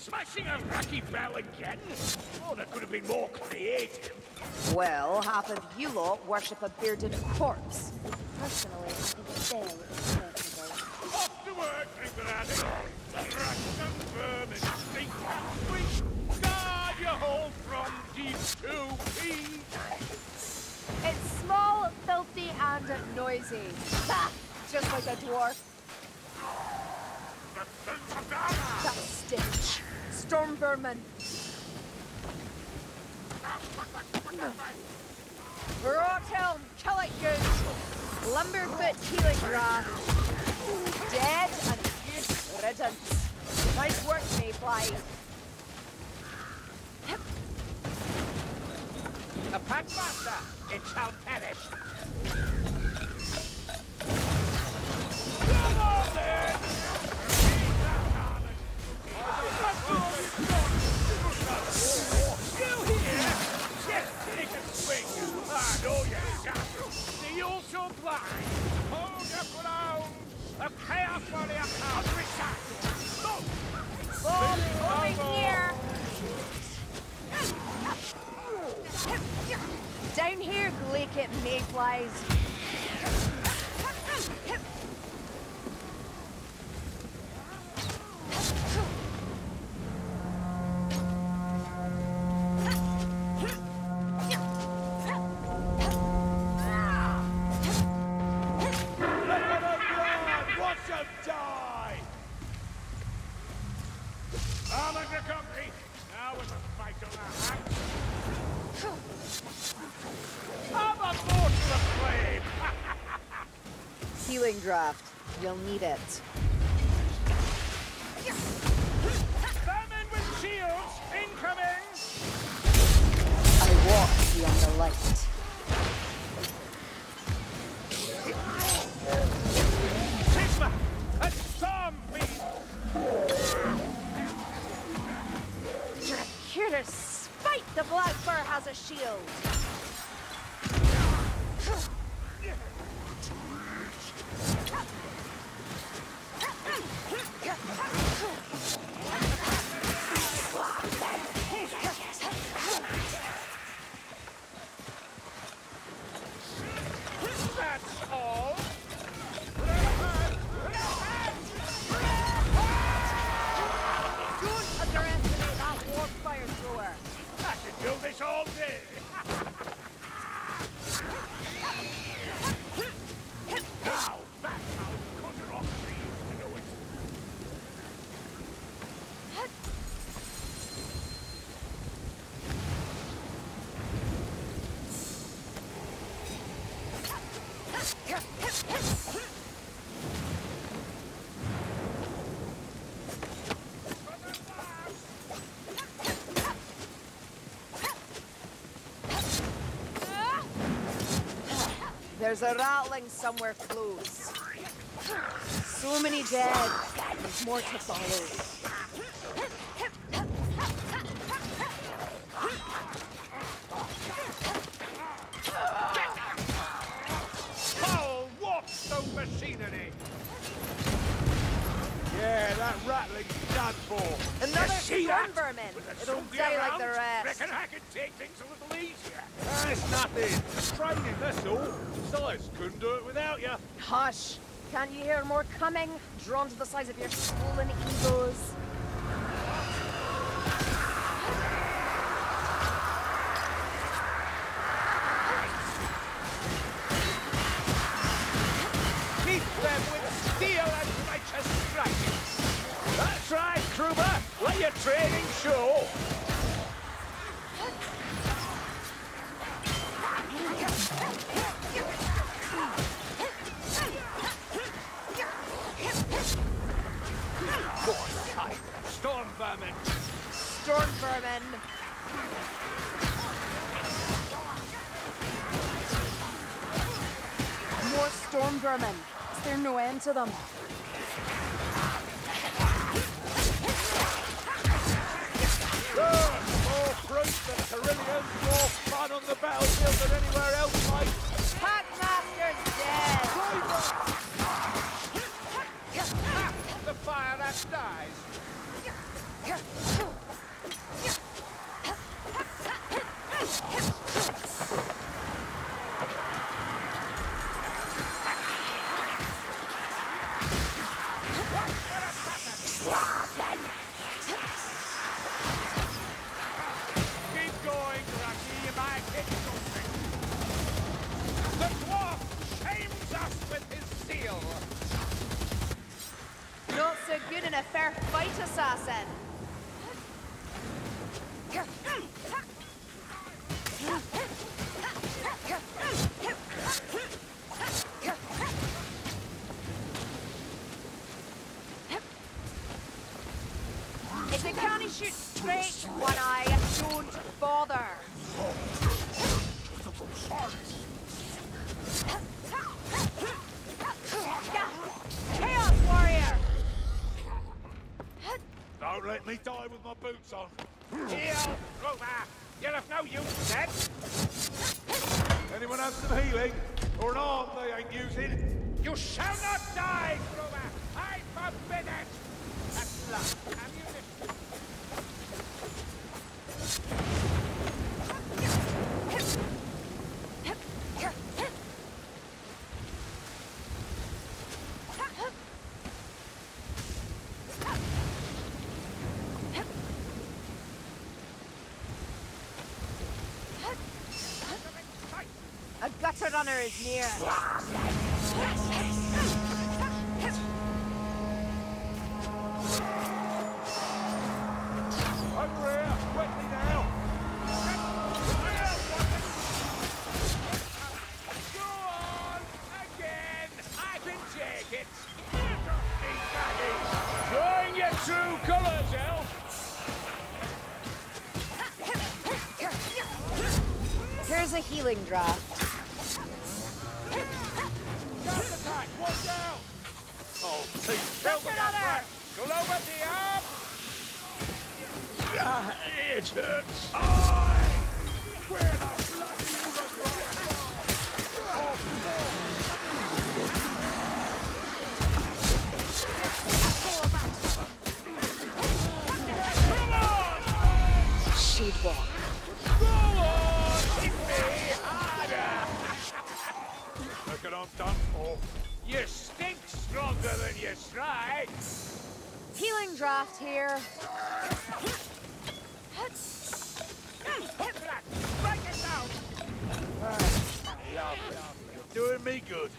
Smashing a Racky Bell again? Oh, that could have been more creative. Well, half of you lot worship a bearded corpse. Personally, I think a bell is preferable. Off to work, Granny. Crush some vermin, stink and squeak. Guard your hole from these 2 peas. It's small, filthy, and noisy. Ha! Just like a dwarf. That stench. Storm vermin. Rothelm, kill it good. Lumberfoot healing grass. Dead and good riddance. Nice work, Mayfly. The Packmaster, it shall perish. Come on then! You here? Yes, take a swing. I know you scoundrel. See you so blind. Hold your ground. A chaos warrior can't recycle. Look! Bob, over here. Down here, Glaikit mayflies. Healing draft. You'll need it. Vermin with shields incoming! I walk beyond the light. Sigma! A storm fiend! Here to spite the Black Fur has a shield. That's all! Don't underestimate that warp fire thrower. I could do this all day! Now, that's how you cut her off trees to do it! There's a rattling somewhere close. So many dead. There's more to follow. Foul warpstone machinery! Yeah, that rattling's done for. Another see storm that? vermin. With a It'll zombie die around, like the rest. reckon I can take things a little easier. It's nothing. Training, that's all. Besides, couldn't do it without you. Hush! Can't you hear more coming? Drawn to the size of your swollen egos. Meet them with steel and righteous strike. That's right, Kruber. Let your training show. Storm vermin. Storm vermin. More storm vermin. Is there no end to them? More fruit than Carillions, more fun on the battlefield than anywhere else, mate. Packmaster's dead! The fire axe dies. Keep going, Rocky. You might hit something. The dwarf shames us with his zeal. Not so good in a fair fight, assassin. If you can't shoot straight, One Eye, don't bother. Chaos Warrior! Don't let me die with my boots on. Heal, Grover. You're of no use, then. Anyone have some healing? Or an arm they ain't using? You shall not die, Grover. I forbid it. At last, ammunition. A gutter runner is near. Over here! Wet me now! Go on, again. I can take it. Showing your true colours, Elf. Here's a healing draft. Gas attack, watch out. Oh, please! Gutter runner! Go over the arm. Ah, it hurts! Where the bloody She'd walk. Go on, hit me harder. Reckon I'm done for. You stink stronger than you strike. Healing draft here. Break it down. You're doing me good.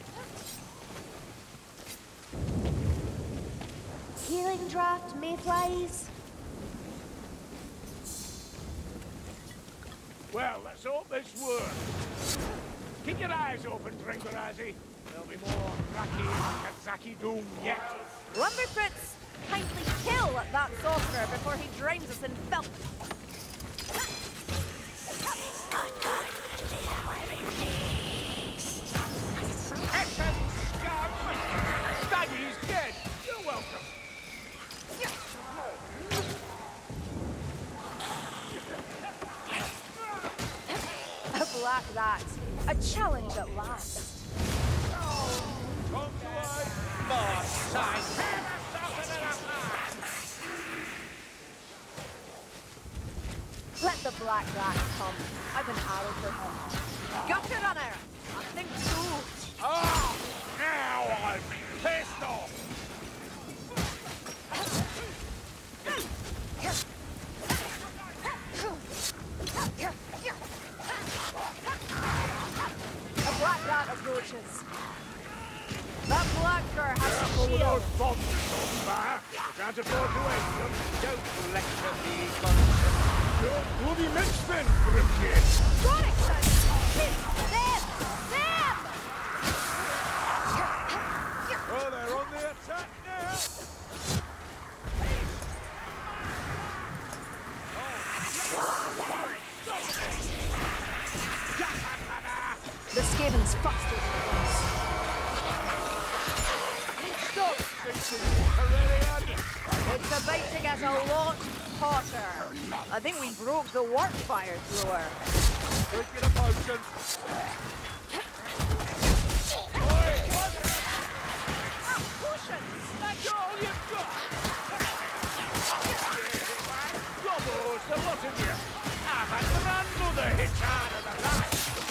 Healing draft, mayflies. Well, let's hope this works. Keep your eyes open, Dringarazzi. There'll be more Raki and Kazaki doom yet. Lumberfoots, kindly kill that sorcerer before he drowns us in filth. Hector, scum! Staggy's dead. You're welcome. A black rat. A challenge at last. Come to life! More sign. Let the black rat come. I've an arrow for him. Gutter runner! I think so. Oh, now I'm pissed off. A black rat approaches. That black cur has a All shield. those bombs on fire. You can't afford to waste them. Don't lecture me, Bunsen. You're bloody Mitchfin, Grimkid. Got it, son! Hit them! Them! Oh, they're on the attack now! The Skavens fucked it. Stop thinking, Aurelian. It's about to get a lot hotter. I think we broke the work fire thrower. Quick, get a potion! Oi, Potion! that's all you've got. Another hit harder than that.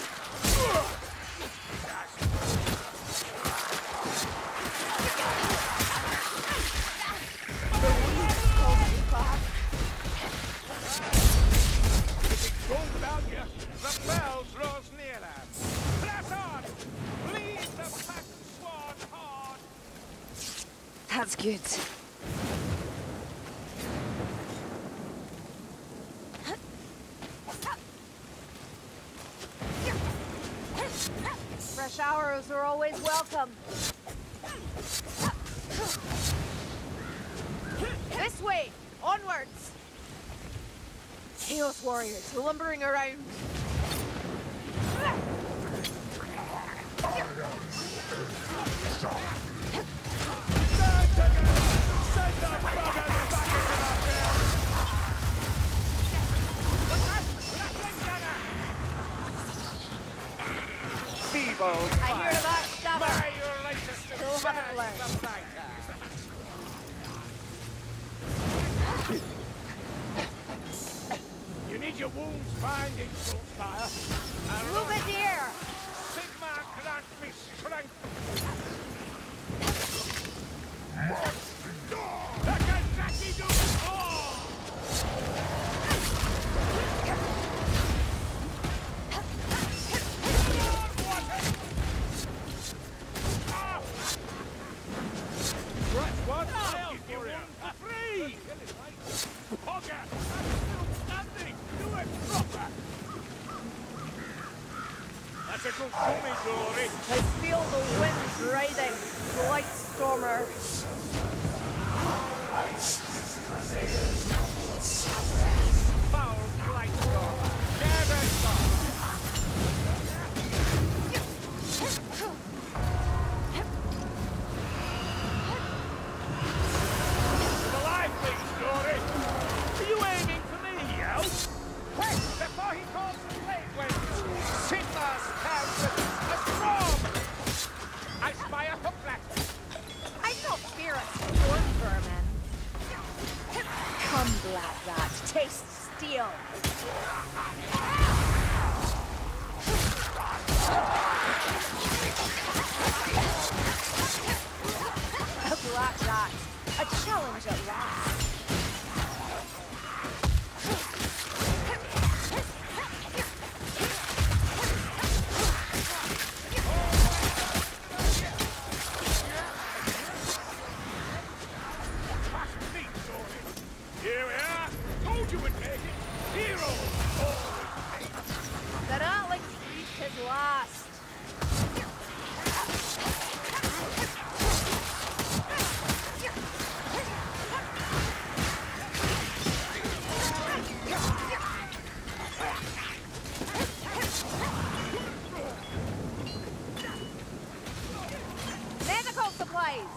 If it's wrong about you, the bell draws nearer. Press on! Lead the pack swan hard! That's good. Fresh arrows are always welcome. This way! Onwards! Chaos warriors lumbering around. I hear the backstabber. Still haven't learned. You need your wounds binding, Saltfire. Move it here! Sigmar grant me strength. Nakazaki do all! Right, one I'll give you one for free! Hogger, I'm still standing! Do it proper! That's a good coming, Dory. I feel the wind riding. Light stormer. Foul blight stormer. Never stop. The live things, Dory. Are you aiming for me, yo? Quick, before he calls the blade winds. Sigmar's house a storm. I spy a hooklet. I don't fear a storm vermin. Come, Black Rat, taste steel. A Black Rat, a challenge at last. Here we are. Told you would make it. Heroes always make it. The Ratling's reached his last. Medical supplies.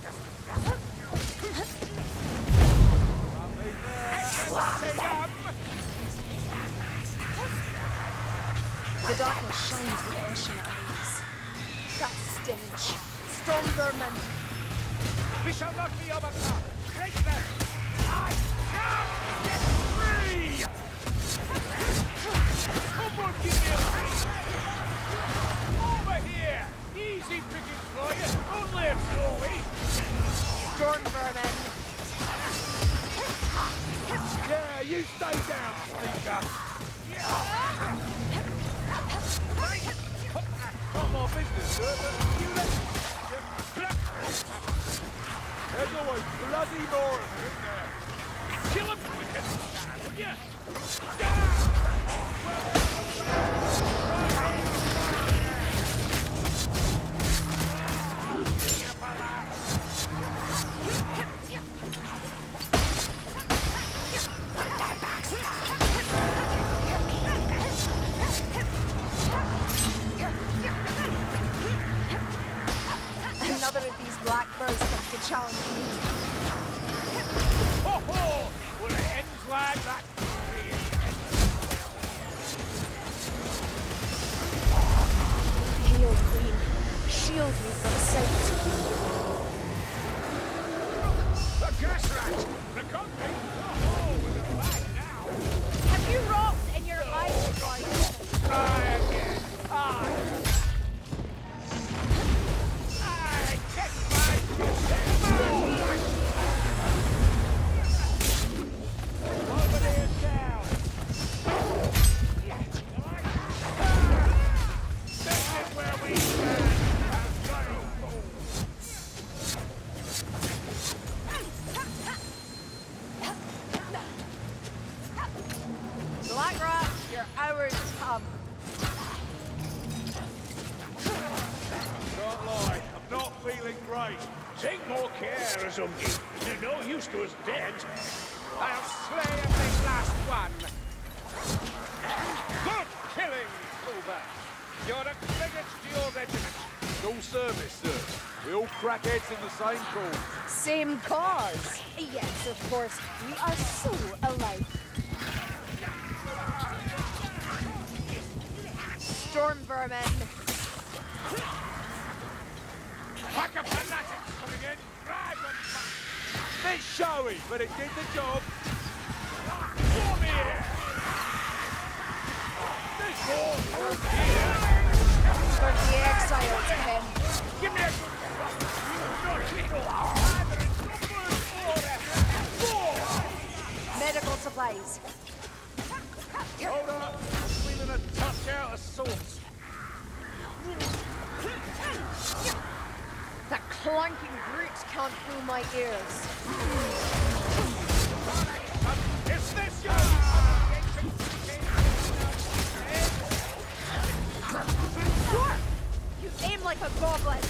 The darkness shines with ancient eyes. That stench. Storm vermin. We shall not be overcome. Break them. I can't get free. Someone give me a hand. Over here. Easy picking for you. Only a Chloe. Storm vermin. Yeah, you stay down, sneaker. Not my business, sir, but you let... There's always bloody more of them in there. Kill him quicker, would you? Another of these black birds comes to challenge me. hours come. Can't lie, I'm not feeling great. Take more care, Azungi. You're no use to us dead. I'll slay every last one. Good killing, Silver. You're a credit to your regiment. Full service, sir. We all crack heads in the same cause. Same cause. Yes, of course. We are so alike. Storm vermin. Pack of fanatics coming in. Drag them back. Bit showy, but it did the job. Come here. There's more here. For the exiles, Ken. Give me a good crop. You naughty dog. Either in numbers or effort. More. Medical supplies. Hold up, I'm feeling a touch out of sorts. That clanking brute can't fool my ears. Is this your Sure! You aim like a goblin.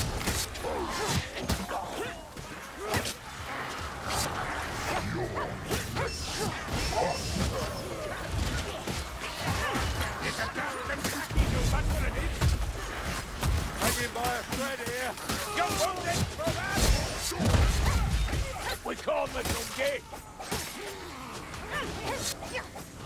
Hanging by a thread here. You're wounded, brother! We call the Zungi.